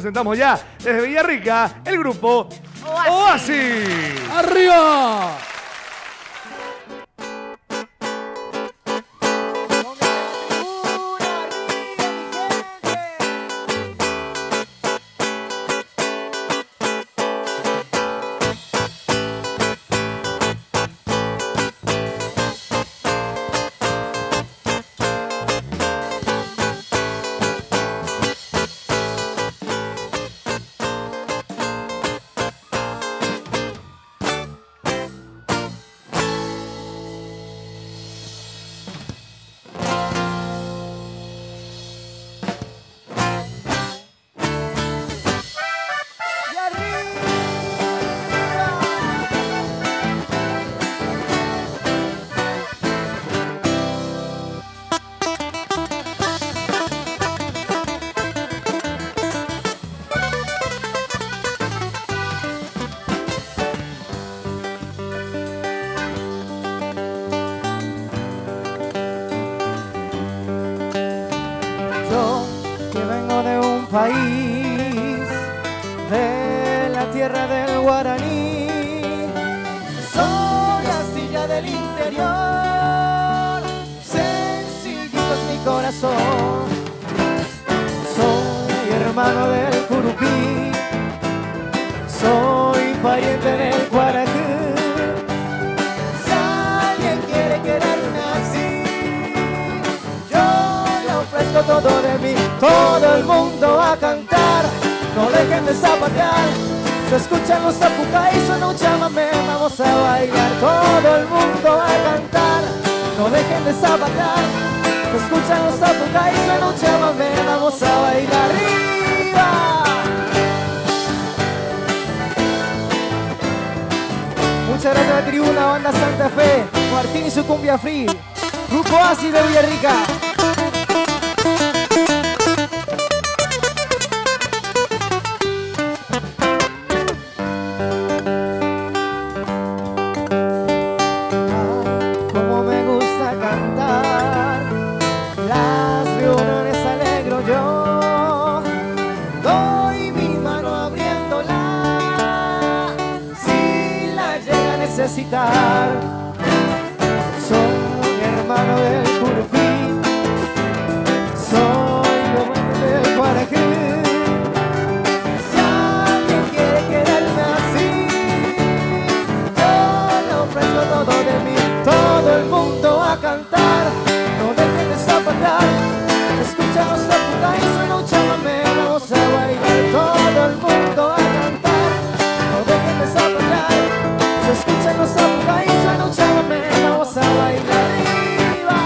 presentamos ya desde Villarrica el grupo Oasis. ¡Arriba! País de la tierra del guaraní, soy astilla del interior, sencillito es mi corazón, soy hermano del curupí, soy pariente del guarajú. Si alguien quiere quererme así, yo le ofrezco todo de mí. Todo el mundo a cantar, no dejen de zapatear. Se escuchan los zapucay, suena un chamamé, vamos a bailar. Todo el mundo a cantar, no dejen de zapatear. Se escuchan los zapucay, suena un chamamé, vamos a bailar. ¡Arriba! Muchas gracias a la tribuna, banda Santa Fe, Martín y su cumbia free, grupo Oasis de Villarrica. Soy hermano del curupí, soy hermano del guarajú. Si alguien quiere quererme así, yo le ofrezco todo de mí. Todo el mundo a cantar, no dejen de zapatear. Escuchan los zapucay, suena un chamamé, vamos a bailar. Todo el mundo a cantar, no dejen de zapatear. Se escuchan los zapucay, suena un chamamé, vamos a bailar. ¡Arriba!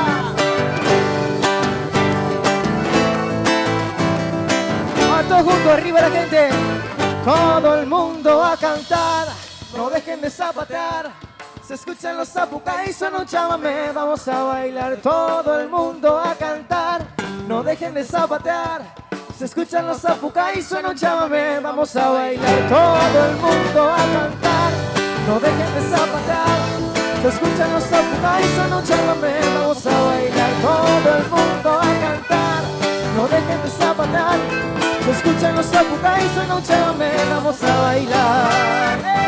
Todos juntos, arriba la gente. Todo el mundo a cantar, no dejen de zapatear. Se escuchan los zapucay, suena un chamamé, vamos a bailar. Todo el mundo a cantar, no dejen de zapatear. Se escuchan los zapucay, suena un chamamé, vamos a bailar. Todo el mundo a cantar, no dejen de zapatear. Se escuchan los zapucay, suena un chamamé, vamos a bailar. Todo el mundo a cantar, no dejen de zapatear. Se escuchan los zapucay, suena un chamamé, vamos a bailar.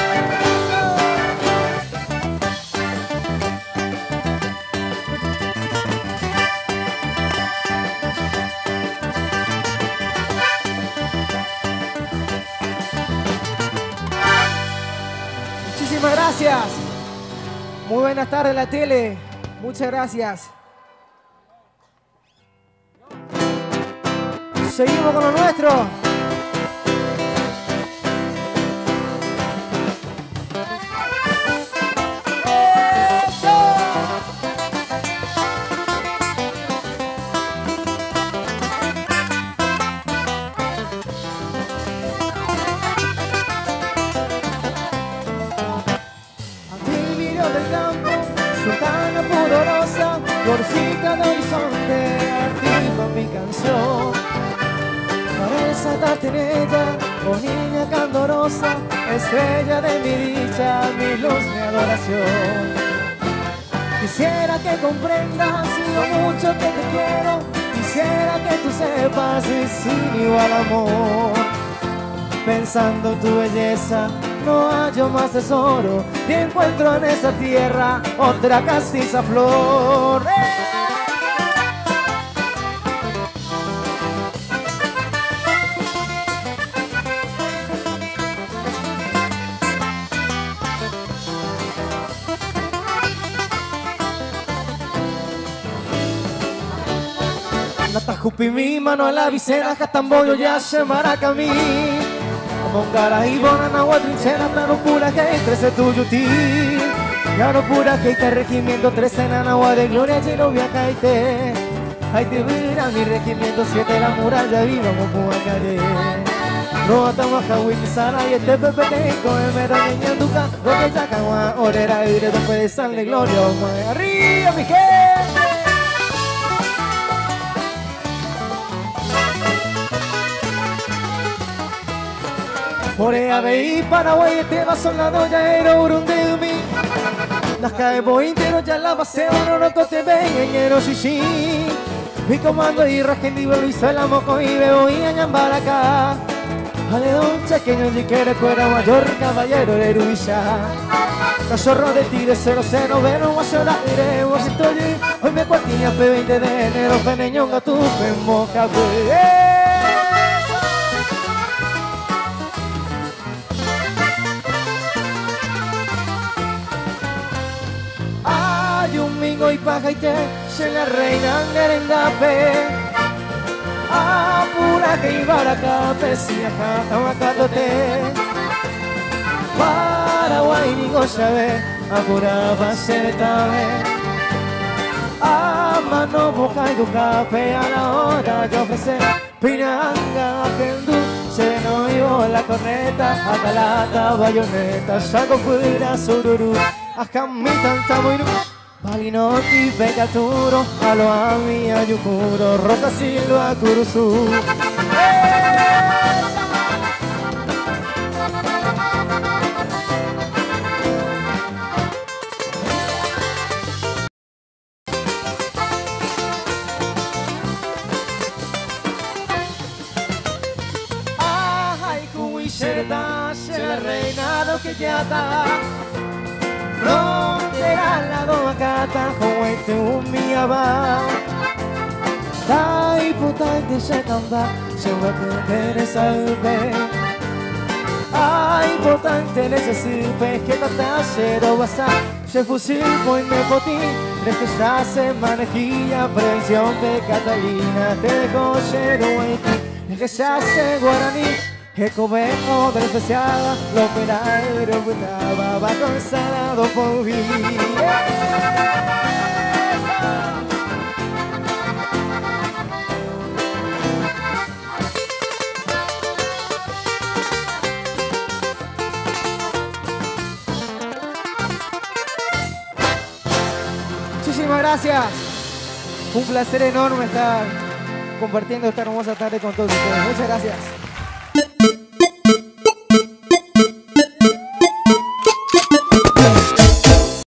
Muchísimas gracias. Muy buenas tardes la tele. Muchas gracias. Seguimos con lo nuestro. Florcita de horizonte, activa mi canción. Para desatarte en ella, oh niña candorosa, estrella de mi dicha, mi luz, mi adoración. Quisiera que comprendas lo mucho que te quiero, Quisiera que tú sepas mi sin igual amor. Pensando en tu belleza, no hallo más tesoro, ni encuentro en esta tierra otra castiza flor. Natajupi mi mano a la visera, Jatamboyo ya se maracami. Mongara y Bonanagua trinchera, plano pura que entre ese tuyo ti. Claro pura que te regimiento, 13 en Anagua de gloria, lleno viajaite. Ay te verá mi regimiento, 7 la muralla, viva Mopuacaré. No atamos a Huitizana y este pepe con el meraña en Duca. Porque ya cagua, orera y después de San de Gloria. Arriba mi gente. Corea, Beí, Paraguay, este va soldado, ya era Urundumi. Las cae bointero, ya la base, no no cote beñero, shishi. Mi comando y rajendivo, Luis el Moco y bebo y añambaracá. Ale don chequeño, y quiere cuera mayor, caballero de Ruilla. Cachorro de tigre, 00, vero, guayora, iré, Washington. Hoy me cuartilla, P20 de enero, peneñonga, tu moja, y pajaite, se la reina Nerendape. Apura que Ibaracape, si acá Tahuacatote. Paraguay ni Goyabe, apura Bacetabe. A mano boca y ducape, a la hora yo ofrecer. Pinanga, Kendú, se no iba la corneta. Atalata, bayoneta, saco fuera, sururu. Ajamita, tamuiru. Palinoti, Becaturo, Aloami, Ayucuro, Rota Silva, Curuzú. Ay, Cuixerta, se la reina lo que ya está. Frontera la doacata, joete umiaba. Tai putante se camba, se hueque de salve. Ay, potente necesite que tata cero basta. Se fusil con nepotí, tres que ya se manejilla, prevención de Catalina, te dejo cero en que se hace guaraní. Ecobejo del especial, lo operario brava, va con salado por vivir. Muchísimas gracias. Un placer enorme estar compartiendo esta hermosa tarde con todos ustedes. Muchas gracias.